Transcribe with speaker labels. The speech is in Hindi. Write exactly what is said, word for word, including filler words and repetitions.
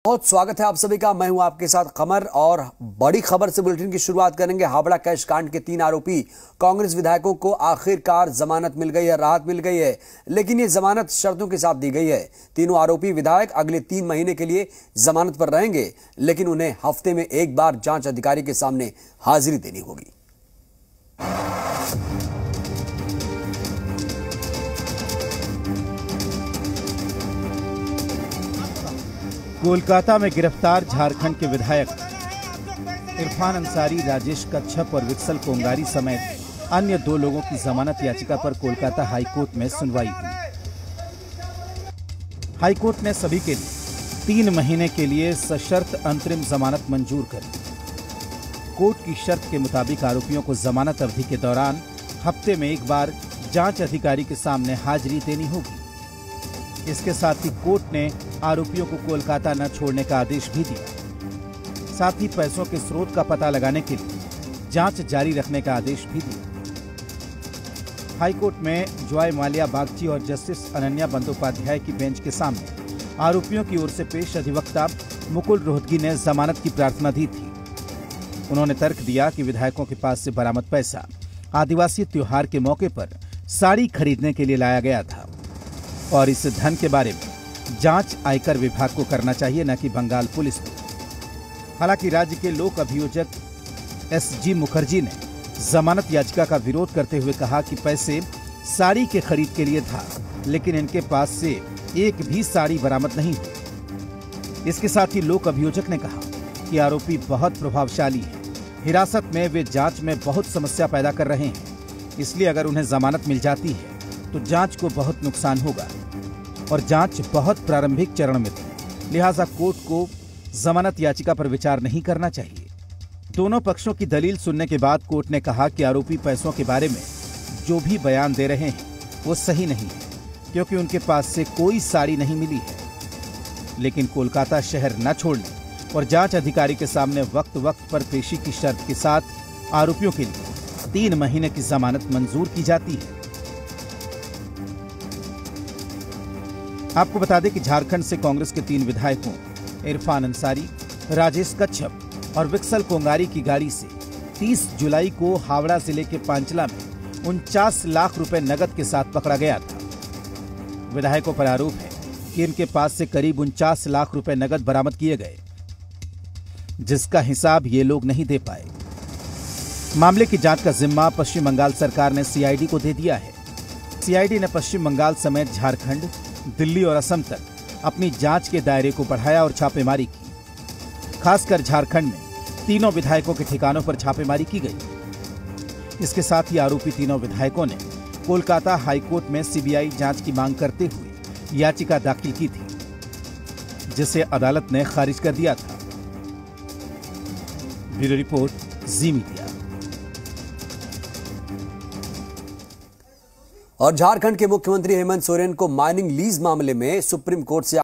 Speaker 1: बहुत स्वागत है आप सभी का। मैं हूं आपके साथ कमर और बड़ी खबर से बुलेटिन की शुरुआत करेंगे। हावड़ा कैश कांड के तीन आरोपी कांग्रेस विधायकों को आखिरकार जमानत मिल गई है, राहत मिल गई है, लेकिन ये जमानत शर्तों के साथ दी गई है। तीनों आरोपी विधायक अगले तीन महीने के लिए जमानत पर रहेंगे, लेकिन उन्हें हफ्ते में एक बार जांच अधिकारी के सामने हाजिरी देनी होगी।
Speaker 2: कोलकाता में गिरफ्तार झारखंड के विधायक इरफान अंसारी, राजेश कच्छप और विक्सल कोंगारी समेत अन्य दो लोगों की जमानत याचिका पर कोलकाता हाईकोर्ट में सुनवाई हुई। हाईकोर्ट ने सभी के लिए तीन महीने के लिए सशर्त अंतरिम जमानत मंजूर कर दी। कोर्ट की शर्त के मुताबिक आरोपियों को जमानत अवधि के दौरान हफ्ते में एक बार जांच अधिकारी के सामने हाजिरी देनी होगी। इसके साथ ही कोर्ट ने आरोपियों को कोलकाता न छोड़ने का आदेश भी दिया। साथ ही पैसों के स्रोत का पता लगाने के लिए जांच जारी रखने का आदेश भी दिया। हाईकोर्ट में जॉय माल्या बागची और जस्टिस अनन्या बंदोपाध्याय की बेंच के सामने आरोपियों की ओर से पेश अधिवक्ता मुकुल रोहतगी ने जमानत की प्रार्थना दी थी। उन्होंने तर्क दिया कि विधायकों के पास से बरामद पैसा आदिवासी त्योहार के मौके पर साड़ी खरीदने के लिए लाया गया था और इस धन के बारे में जांच आयकर विभाग को करना चाहिए, न कि बंगाल पुलिस को। हालांकि राज्य के लोक अभियोजक एस जी मुखर्जी ने जमानत याचिका का विरोध करते हुए कहा कि पैसे साड़ी के खरीद के लिए था, लेकिन इनके पास से एक भी साड़ी बरामद नहीं हुई। इसके साथ ही लोक अभियोजक ने कहा कि आरोपी बहुत प्रभावशाली हैं, हिरासत में वे जांच में बहुत समस्या पैदा कर रहे हैं, इसलिए अगर उन्हें जमानत मिल जाती है तो जांच को बहुत नुकसान होगा और जांच बहुत प्रारंभिक चरण में थी, लिहाजा कोर्ट को जमानत याचिका पर विचार नहीं करना चाहिए। दोनों पक्षों की दलील सुनने के बाद कोर्ट ने कहा कि आरोपी पैसों के बारे में जो भी बयान दे रहे हैं वो सही नहीं है, क्योंकि उनके पास से कोई साड़ी नहीं मिली है। लेकिन कोलकाता शहर न छोड़ने और जांच अधिकारी के सामने वक्त वक्त पर पेशी की शर्त के साथ आरोपियों के लिए तीन महीने की जमानत मंजूर की जाती है। आपको बता दें कि झारखंड से कांग्रेस के तीन विधायकों इरफान अंसारी, राजेश कच्छप और विक्सल कोंगारी की गाड़ी से तीस जुलाई को हावड़ा जिले के पांचला में उनचास लाख रुपए नकद के साथ पकड़ा गया था। विधायकों पर आरोप है कि इनके पास से करीब उनचास लाख रुपए नकद बरामद किए गए, जिसका हिसाब ये लोग नहीं दे पाए। मामले की जांच का जिम्मा पश्चिम बंगाल सरकार ने सीआईडी को दे दिया है। सीआईडी ने पश्चिम बंगाल समेत झारखंड, दिल्ली और असम तक अपनी जांच के दायरे को बढ़ाया और छापेमारी की। खासकर झारखंड में तीनों विधायकों के ठिकानों पर छापेमारी की गई। इसके साथ ही आरोपी तीनों विधायकों ने कोलकाता हाईकोर्ट में सीबीआई जांच की मांग करते हुए याचिका दाखिल की थी, जिसे अदालत ने खारिज कर दिया था। Bureau report, Zee Media.
Speaker 1: और झारखंड के मुख्यमंत्री हेमंत सोरेन को माइनिंग लीज मामले में सुप्रीम कोर्ट से